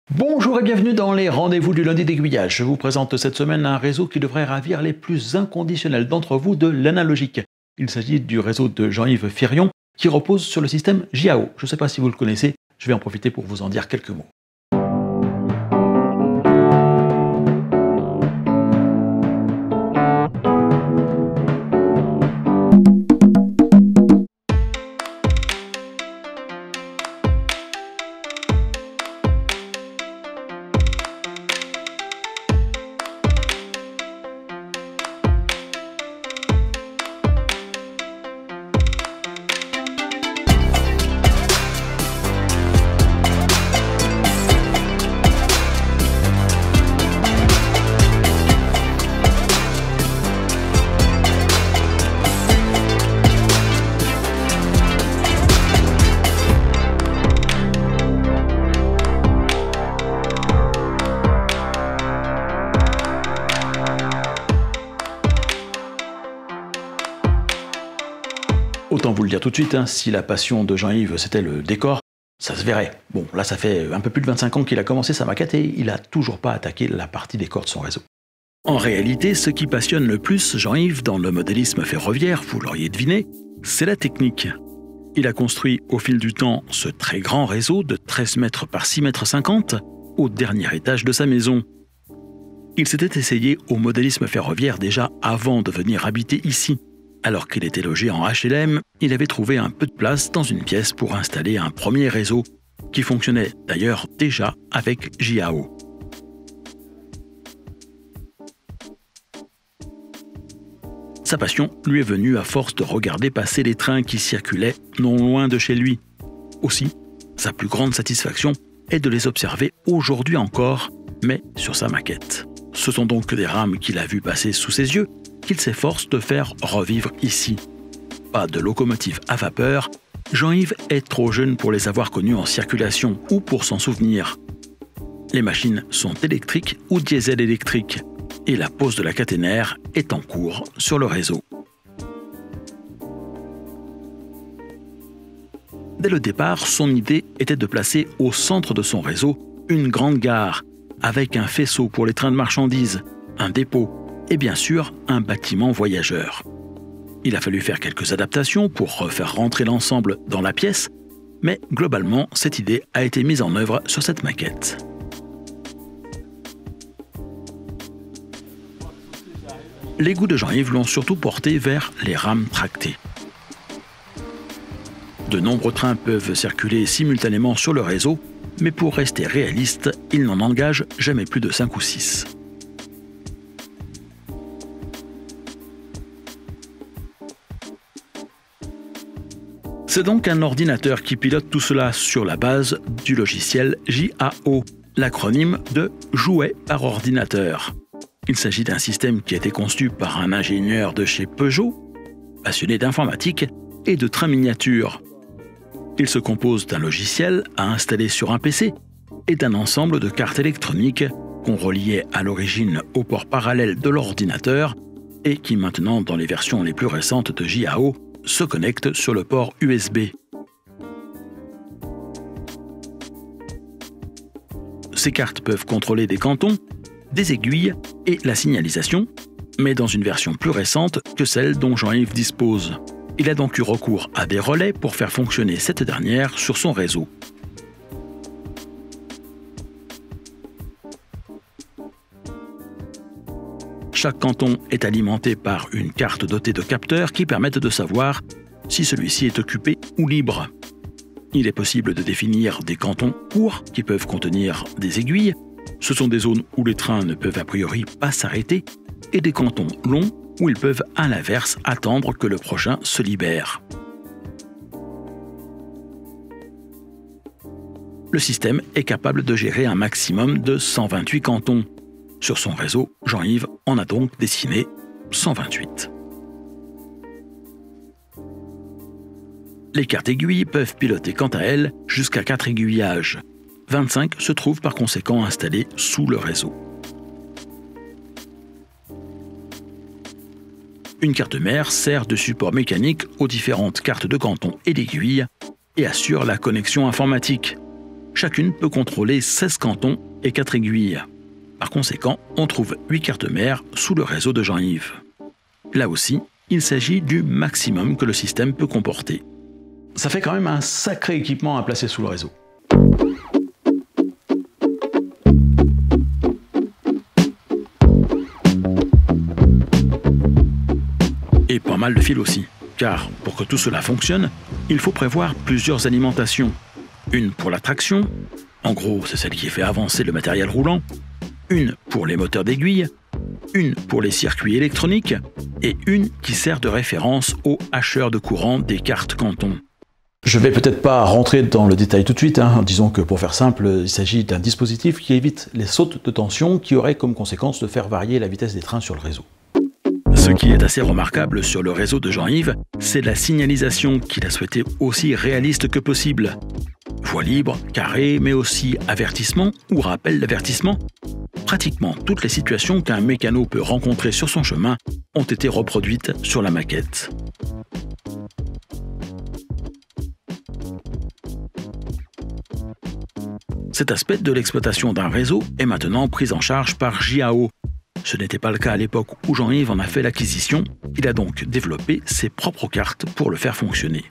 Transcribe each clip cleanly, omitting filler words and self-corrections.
Bonjour et bienvenue dans les rendez-vous du lundi d'aiguillage. Je vous présente cette semaine un réseau qui devrait ravir les plus inconditionnels d'entre vous de l'analogique. Il s'agit du réseau de Jean-Yves Firion qui repose sur le système JAO. Je ne sais pas si vous le connaissez, je vais en profiter pour vous en dire quelques mots. Autant vous le dire tout de suite, si la passion de Jean-Yves c'était le décor, ça se verrait. Bon, là ça fait un peu plus de 25 ans qu'il a commencé sa maquette et il n'a toujours pas attaqué la partie décor de son réseau. En réalité, ce qui passionne le plus Jean-Yves dans le modélisme ferroviaire, vous l'auriez deviné, c'est la technique. Il a construit au fil du temps ce très grand réseau de 13 mètres par 6 mètres 50 au dernier étage de sa maison. Il s'était essayé au modélisme ferroviaire déjà avant de venir habiter ici. Alors qu'il était logé en HLM, il avait trouvé un peu de place dans une pièce pour installer un premier réseau, qui fonctionnait d'ailleurs déjà avec JAO. Sa passion lui est venue à force de regarder passer les trains qui circulaient non loin de chez lui. Aussi, sa plus grande satisfaction est de les observer aujourd'hui encore, mais sur sa maquette. Ce sont donc des rames qu'il a vues passer sous ses yeux, qu'il s'efforce de faire revivre ici. Pas de locomotive à vapeur, Jean-Yves est trop jeune pour les avoir connues en circulation ou pour s'en souvenir. Les machines sont électriques ou diesel électriques et la pose de la caténaire est en cours sur le réseau. Dès le départ, son idée était de placer au centre de son réseau une grande gare avec un faisceau pour les trains de marchandises, un dépôt et bien sûr un bâtiment voyageur. Il a fallu faire quelques adaptations pour refaire rentrer l'ensemble dans la pièce, mais globalement, cette idée a été mise en œuvre sur cette maquette. Les goûts de Jean-Yves l'ont surtout porté vers les rames tractées. De nombreux trains peuvent circuler simultanément sur le réseau, mais pour rester réaliste, il n'en engage jamais plus de 5 ou 6. C'est donc un ordinateur qui pilote tout cela sur la base du logiciel JAO, l'acronyme de Jouet par ordinateur. Il s'agit d'un système qui a été conçu par un ingénieur de chez Peugeot, passionné d'informatique et de trains miniatures. Il se compose d'un logiciel à installer sur un PC et d'un ensemble de cartes électroniques qu'on reliait à l'origine au port parallèle de l'ordinateur et qui maintenant, dans les versions les plus récentes de JAO, se connecte sur le port USB. Ces cartes peuvent contrôler des cantons, des aiguilles et la signalisation, mais dans une version plus récente que celle dont Jean-Yves dispose. Il a donc eu recours à des relais pour faire fonctionner cette dernière sur son réseau. Chaque canton est alimenté par une carte dotée de capteurs qui permettent de savoir si celui-ci est occupé ou libre. Il est possible de définir des cantons courts qui peuvent contenir des aiguilles. Ce sont des zones où les trains ne peuvent a priori pas s'arrêter et des cantons longs où ils peuvent à l'inverse attendre que le prochain se libère. Le système est capable de gérer un maximum de 128 cantons. Sur son réseau, Jean-Yves en a donc dessiné 128. Les cartes aiguilles peuvent piloter quant à elles jusqu'à 4 aiguillages. 25 se trouvent par conséquent installés sous le réseau. Une carte mère sert de support mécanique aux différentes cartes de canton et d'aiguille et assure la connexion informatique. chacune peut contrôler 16 cantons et 4 aiguilles. Par conséquent, on trouve 8 cartes mères sous le réseau de Jean-Yves. Là aussi, il s'agit du maximum que le système peut comporter. Ça fait quand même un sacré équipement à placer sous le réseau. Et pas mal de fils aussi, car pour que tout cela fonctionne, il faut prévoir plusieurs alimentations. Une pour la traction, en gros c'est celle qui fait avancer le matériel roulant, une pour les moteurs d'aiguille, une pour les circuits électroniques et une qui sert de référence au hacheur de courant des cartes Canton. Je vais peut-être pas rentrer dans le détail tout de suite, disons que pour faire simple, il s'agit d'un dispositif qui évite les sautes de tension qui auraient comme conséquence de faire varier la vitesse des trains sur le réseau. Ce qui est assez remarquable sur le réseau de Jean-Yves, c'est la signalisation qu'il a souhaité aussi réaliste que possible. Voie libre, carré, mais aussi avertissement ou rappel d'avertissement. Pratiquement toutes les situations qu'un mécano peut rencontrer sur son chemin ont été reproduites sur la maquette. Cet aspect de l'exploitation d'un réseau est maintenant pris en charge par JAO. Ce n'était pas le cas à l'époque où Jean-Yves en a fait l'acquisition. Il a donc développé ses propres cartes pour le faire fonctionner.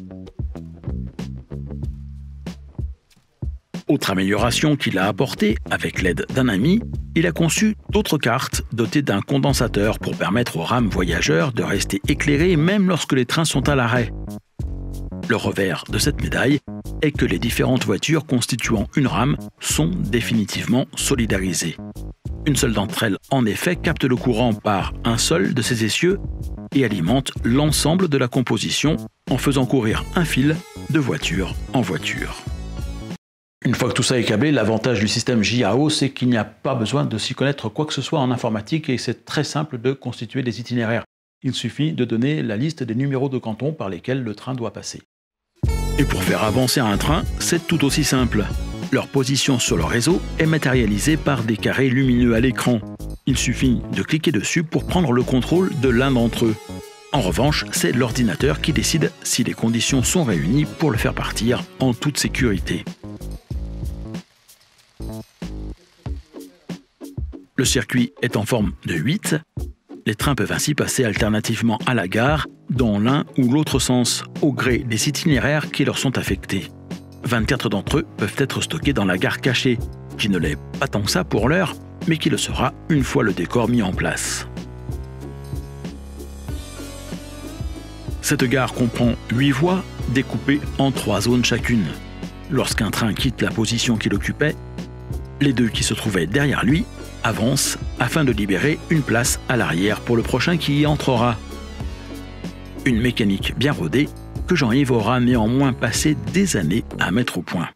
Autre amélioration qu'il a apportée, avec l'aide d'un ami, il a conçu d'autres cartes dotées d'un condensateur pour permettre aux rames voyageurs de rester éclairées même lorsque les trains sont à l'arrêt. Le revers de cette médaille est que les différentes voitures constituant une rame sont définitivement solidarisées. Une seule d'entre elles, en effet, capte le courant par un seul de ses essieux et alimente l'ensemble de la composition en faisant courir un fil de voiture en voiture. Une fois que tout ça est câblé, l'avantage du système JAO, c'est qu'il n'y a pas besoin de s'y connaître quoi que ce soit en informatique et c'est très simple de constituer des itinéraires. Il suffit de donner la liste des numéros de canton par lesquels le train doit passer. Et pour faire avancer un train, c'est tout aussi simple. Leur position sur le réseau est matérialisée par des carrés lumineux à l'écran. Il suffit de cliquer dessus pour prendre le contrôle de l'un d'entre eux. En revanche, c'est l'ordinateur qui décide si les conditions sont réunies pour le faire partir en toute sécurité. Le circuit est en forme de 8. Les trains peuvent ainsi passer alternativement à la gare, dans l'un ou l'autre sens, au gré des itinéraires qui leur sont affectés. 24 d'entre eux peuvent être stockés dans la gare cachée, qui ne l'est pas tant que ça pour l'heure, mais qui le sera une fois le décor mis en place. Cette gare comprend 8 voies découpées en 3 zones chacune. Lorsqu'un train quitte la position qu'il occupait, les deux qui se trouvaient derrière lui avancent afin de libérer une place à l'arrière pour le prochain qui y entrera. Une mécanique bien rodée que Jean-Yves aura néanmoins passé des années à mettre au point.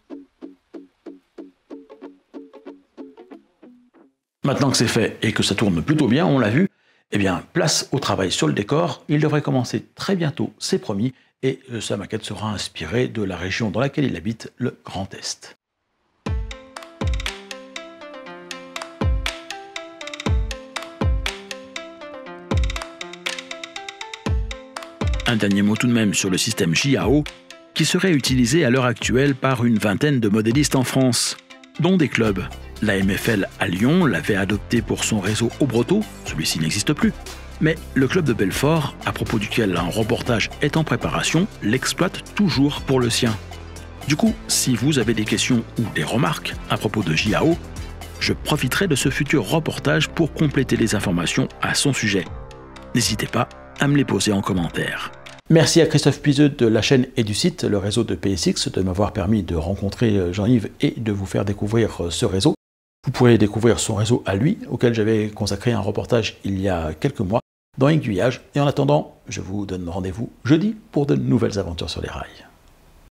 Maintenant que c'est fait et que ça tourne plutôt bien, on l'a vu, eh bien, place au travail sur le décor. Il devrait commencer très bientôt, c'est promis, et sa maquette sera inspirée de la région dans laquelle il habite, le Grand Est. Un dernier mot tout de même sur le système JAO, qui serait utilisé à l'heure actuelle par une vingtaine de modélistes en France, dont des clubs. La MFL à Lyon l'avait adopté pour son réseau au Breteau, celui-ci n'existe plus, mais le club de Belfort, à propos duquel un reportage est en préparation, l'exploite toujours pour le sien. Du coup, si vous avez des questions ou des remarques à propos de JAO, je profiterai de ce futur reportage pour compléter les informations à son sujet. N'hésitez pas à me les poser en commentaire. Merci à Christophe Puiseux de la chaîne et du site, le réseau de PSX, de m'avoir permis de rencontrer Jean-Yves et de vous faire découvrir ce réseau. Vous pourrez découvrir son réseau à lui, auquel j'avais consacré un reportage il y a quelques mois dans Aiguillage. Et en attendant, je vous donne rendez-vous jeudi pour de nouvelles aventures sur les rails.